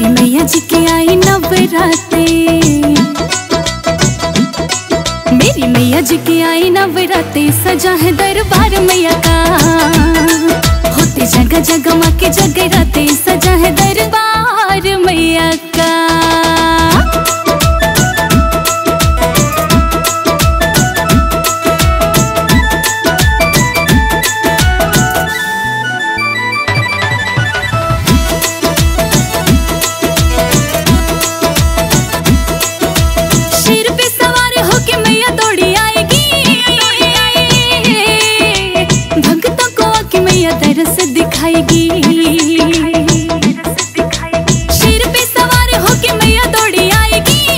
मेरी मैया जी की आई नवराते, मेरी मैया जी की आई नवराते, सजा है दरबार मैया का, होते जगह जगह माँ के जगराते, सजा है दरबार मैया का। दरस दिखाएगी, शेर पे सवार होके मैया दौड़ी आएगी,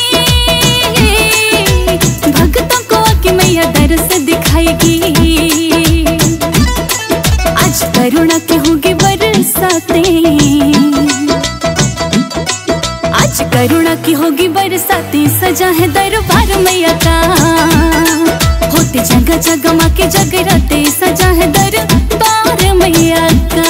भक्तों को आके मैया दरस दिखाएगी। आज करुणा के होगी बरसाते, आज करुणा की होगी बरसाते, सजा है दरबार मैया का, होते जगह जगह माँ के जगराते, सजा है दरबार मैया का।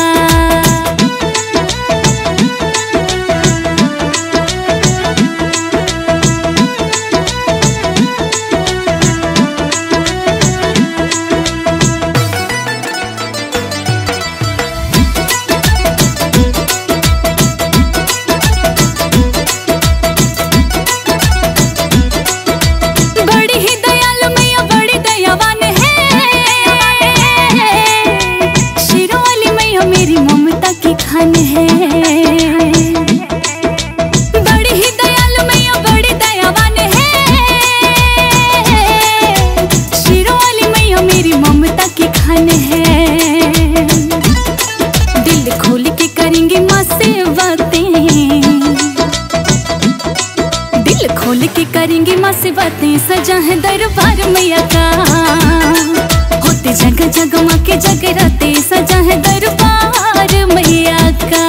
खोल के करेंगे माँ से बातें, सजा है दरबार मैया का, होते जगह जगह माँ के जगराते, सजा है दरबार मैया का।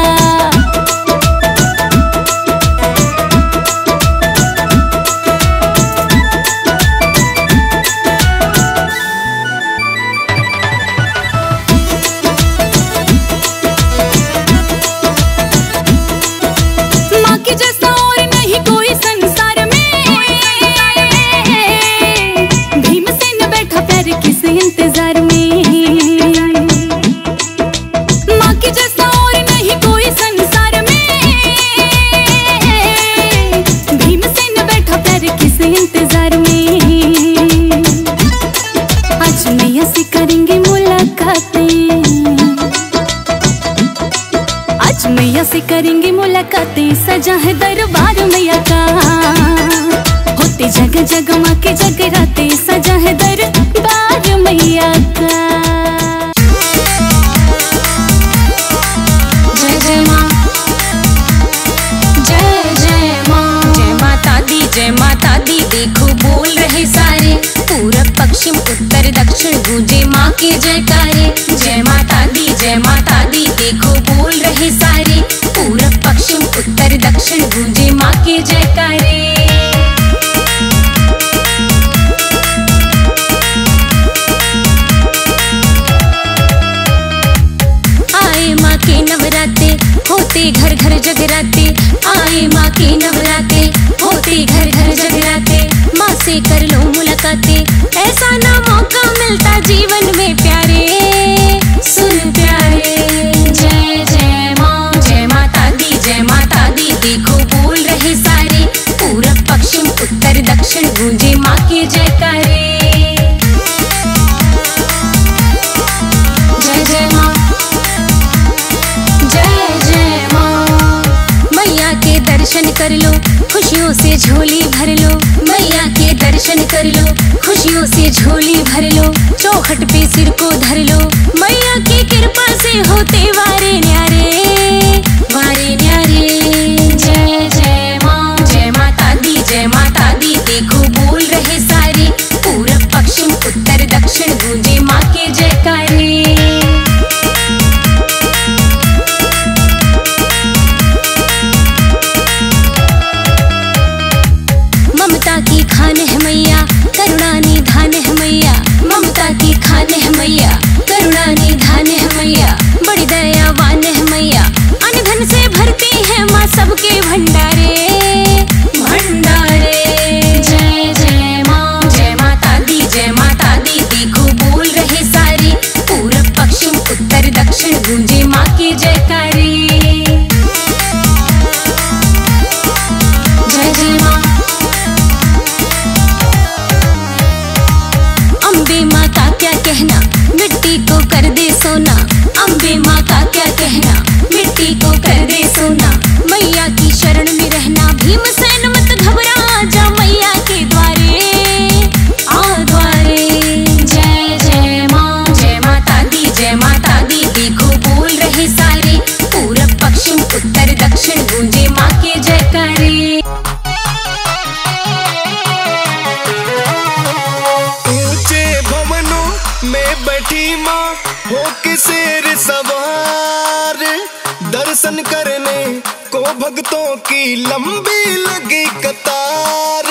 माँ के जैसा और नहीं कोई संसार में, भीमसेन बैठा प्यार किस इंतजार में, माँ के जैसा और नहीं कोई संसार में, भीमसेन बैठा प्यार किस इंतजार में। आज मैया से करेंगे मुलाकातें, आज मैया से करेंगे मुलाकातें, सजा है दरबार मैया का, होते जगह जगह माँ के जगराते, सजा है दरबार मैया का। जय जय माँ, जय जय माँ, जय माता दी, जय माता दी, देखो बोल रहे सारे, पूरब पश्चिम उत्तर दक्षिण गूंजे माँ के जयकारे। जय माता दी, जय माता दी, देखो बोल रहे सारे, पूरब पश्चिम उत्तर दक्षिण गूंजे माँ के जयकारे। आए माँ के नवराते, होते घर घर जगराते, आए माँ के नवराते, होते घर घर जगराते, माँ से कर लो मुलाकातें, ऐसा ना मौका मिलता जीवन में प्यारे, सुन प्यारे। जय जय माँ, जय माता दी, जय माता दी, देखो बोल रहे सारे, पूरब पश्चिम उत्तर दक्षिण गूंजे माँ के जयकारे। जय जय माँ, जय जय माँ, मैया के दर्शन कर लो, खुशियों से झोली भर लो, मैया के दर्शन कर लो, खुशियों से झोली भर लो, चौखट पे सिर को धर लो, मैया की कृपा से होते वारे न्यारे, वारे न्यारे। जय जय माँ, जय माता दी, जय माता दी, देखो बोल रहे सारे, पूरब पश्चिम उत्तर दक्षिण गूंजे माँ के जयकारे। ममता की खान है मैया, करुणा निधान है मैया, ममता की खान है मैया, करुणा निधान है मैया, बड़ी दयावान के जयकारी। जय जय माँ। अम्बे माँ का क्या कहना, मिट्टी को कर दे सोना। अम्बे माँ का क्या कहना, मिट्टी को कर दे सोना। मैया की शरण में रहना, भीमसेन मत घबरा, जा मैया के द्वारे आ द्वारे। जय जय माँ, जय माता दी, जय माता दी। देखो बोल रहे सारे, पूरब पश्चिम उत्तर दक्षिण गूंजे माँ के जयकारे। ऊंचे भवनों में बैठी माँ हो के शेर सवार, दर्शन करने को भक्तों की लंबी लगी कतार।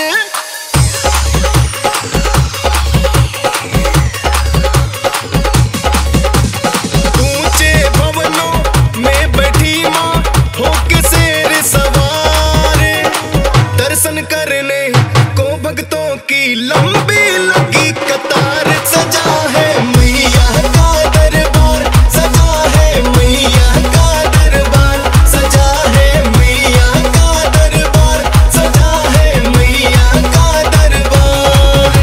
ऊंचे भवनों में बैठी माँ हो के शेर सवार, दर्शन करने को भक्तों की लंबी लगी कतार। सजा है मैया का दरबार, सजा है मैया का दरबार, सजा है मैया का दरबार, सजा है मैया का दरबार।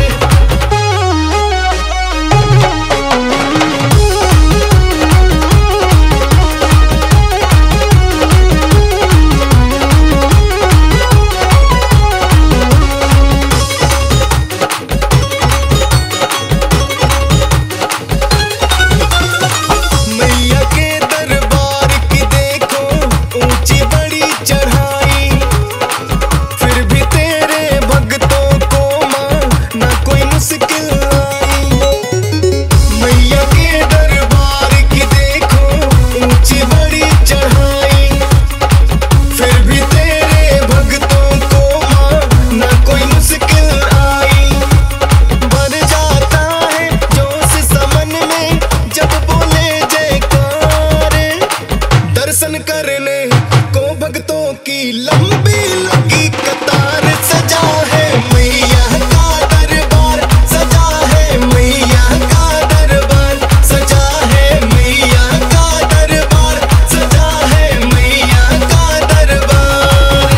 मैया के दरबार की देखो ऊंची बड़ी चढ़ाई, फिर भी तेरे भक्तों को माँ ना कोई मुश्किल आई। मैया के दरबार की देखो ऊंची बड़ी चढ़ाई, फिर भी तेरे भक्तों को माँ ना कोई मुश्किल आई। भर जाता है जोश समन में जब बोले जयकार, दर्शन करने को भक्तों की लंबी लगी कतार। सजा है मैया का दरबार, सजा है मैया का दरबार, सजा है मैया का दरबार, सजा है मैया का दरबार।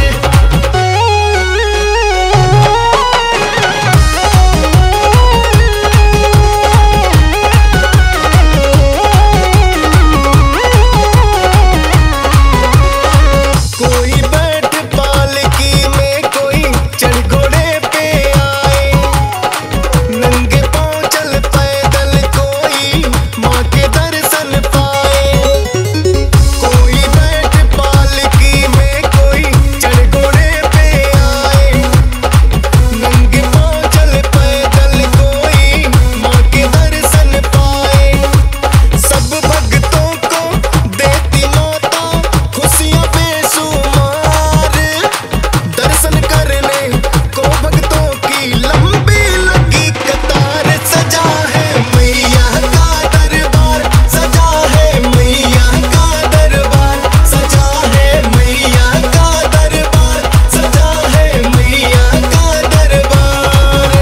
कोई बैठ पालकी में, कोई चढ़ घोड़े पे आए, नंगे पांव चल पैदल कोई माँ के दर्शन पाए। कोई बैठ पालकी में, कोई चढ़ घोड़े पे आए, नंगे पांव चल पैदल कोई माँ के दर्शन पाए। सब भक्तों को देती माता खुशियां बेशुमार, दर्शन करने को भक्तों की लंबी लगी कतार। सजा है मैया का दरबार, सजा है मैया का दरबार, सजा है मैया का दरबार, सजा है मैया का दरबार।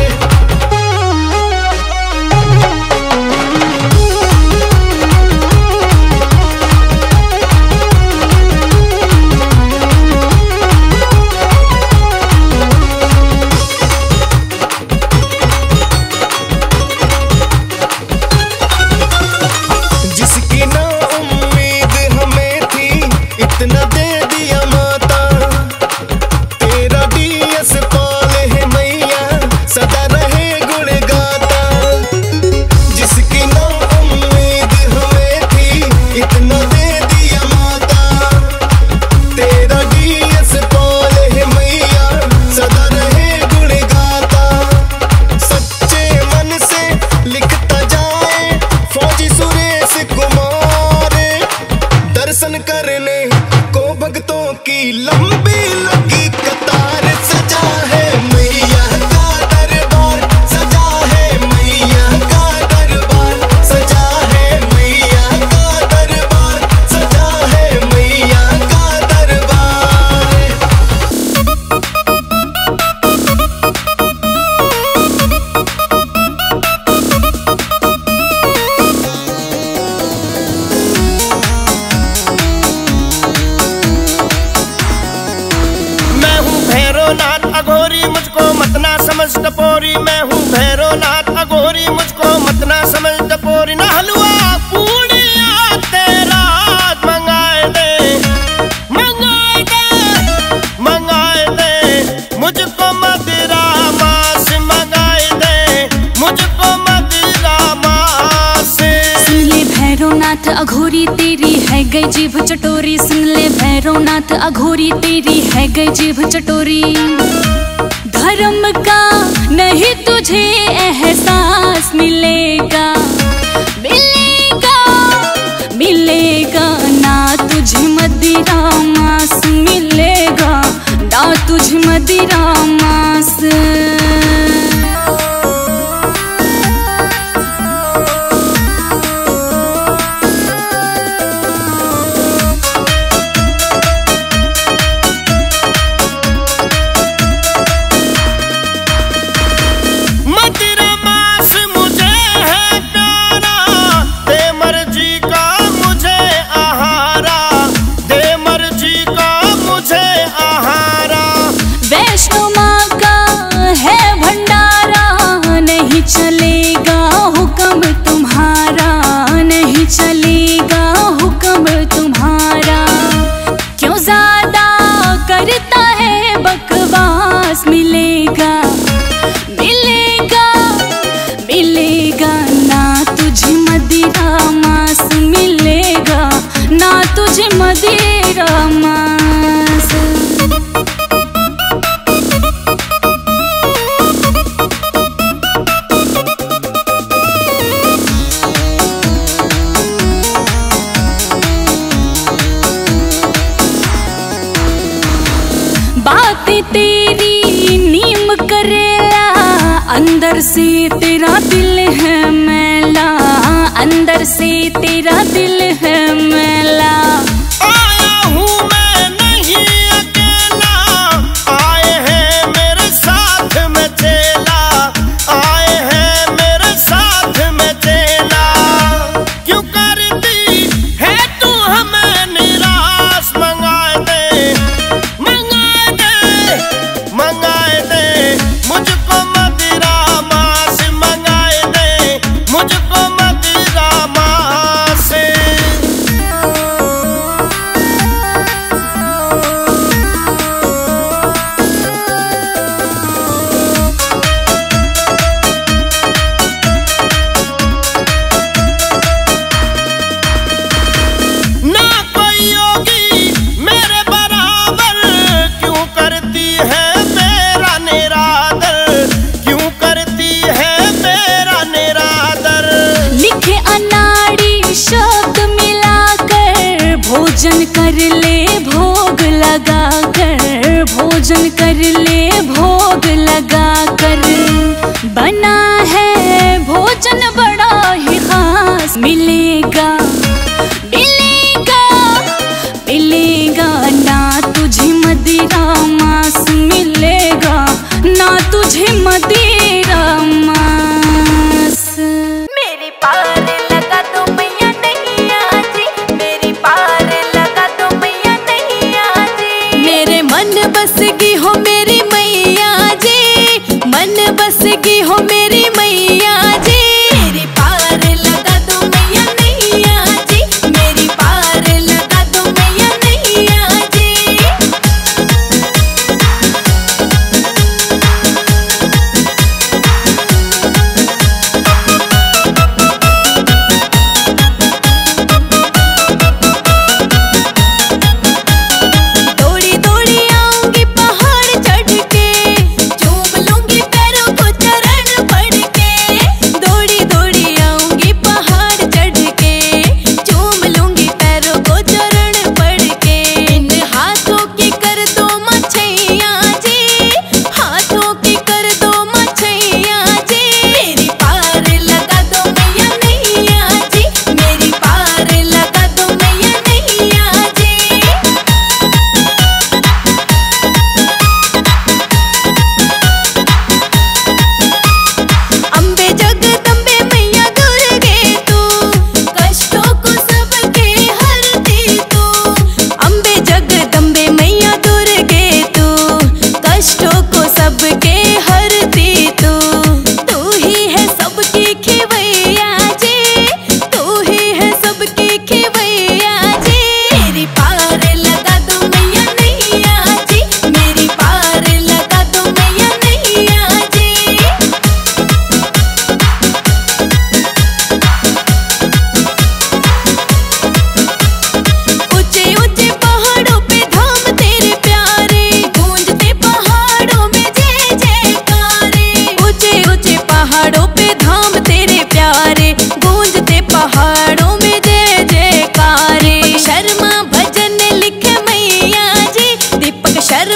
जिसकी ना उम्मीद हमें थी इतना दे दिया माता, तेरा डीएस पाल है मैया सदा रहे गुण गाता। जिसकी ना उम्मीद हमें थी इतना दे दिया माता, तेरा डीएस पाल है मैया सदा रहे गुण गाता। सच्चे मन से लिखता जाए फौजी सुरेश कुमार, दर्शन करने को भक्तों की लंबी लगी कतार। सजा है मैया का दरबार, सजा है मैया का दरबार, सजा है मैया का दरबार, सजा है मैया का दरबार। टपोरी, मैं हूँ भैरवनाथ अघोरी, मुझको मत ना समझ टपोरी। ना हलवा पूड़िया तेरा मंगाए दे, मंगाए दे, मंगाए दे, मुझको मदिरा मांस मंगाए दे, मुझको मदिरा मांस। सुन ले भैरवनाथ अघोरी तेरी है गई जीभ चटोरी, सुन ले भैरवनाथ अघोरी तेरी है गई जीभ चटोरी। धर्म का नहीं तुझे एहसास मिलेगा, मिलेगा, मिलेगा ना तुझे मदिरा मांस मिलेगा, ना तुझे मदिरा मांस। चलेगा हुक्म तुम्हारा, नहीं चलेगा हुक्म तुम्हारा। क्यों ज्यादा करता है बकवास, मिलेगा, मिलेगा, मिलेगा ना तुझे मदिरा मांस मिलेगा, ना तुझे मदिरा मांस। बातें तेरी नीम करेला, अंदर से तेरा दिल है मैला, अंदर से तेरा दिल है मैला। आया हूँ मैं नहीं अकेला, आए हैं मेरे साथ में चेला, आए हैं मेरे साथ में चेला। क्यों करती है तू हमें निराश, मंगाए दे, मंगाए दे, मंगाए दे, मुझको मदिरा मांस मंगाए दे, मुझको मदिरा मांस। ना कोई योगी मेरे बराबर, क्यों करती है मेरा निरादर, क्यों करती है मेरा निरादर। लिखे अनाड़ी शब्द मिलाकर, भोजन कर ले भोग लगा कर, भोजन कर ले भोग लगा कर। बना है भोजन बड़ा ही खास, मिलेगा, मिलेगा, मिलेगा ना तुझे मदिरा मांस मिलेगा, ना तुझे मदिरा मांस। मेरी पार लगा दो मैया नैया जी, मेरी पार लगा दो मैया नैया जी। मेरे मन बस गई हो मेरी मैया जी, मन बस गई हो मेरी मैया जी। मेरी पार लगा दो मैया नैया जी, मेरी पार लगा दो मैया नैया जी।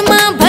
महिमा